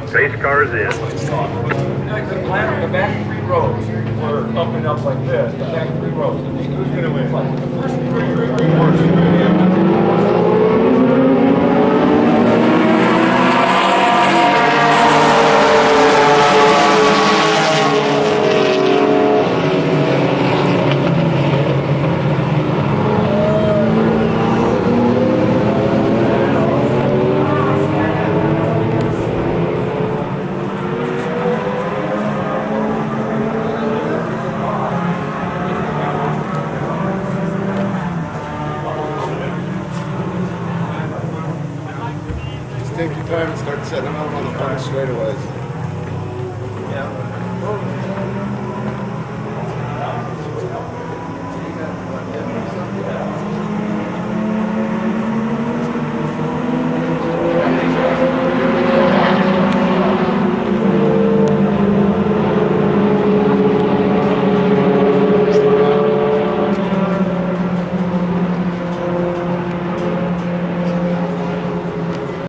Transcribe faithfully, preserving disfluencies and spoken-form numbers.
Race cars in. The plan, the back three rows were up and up like this. The back three rows. Who's going to win? Like the first three Take your time and start setting them up on the front straightaways. Yeah.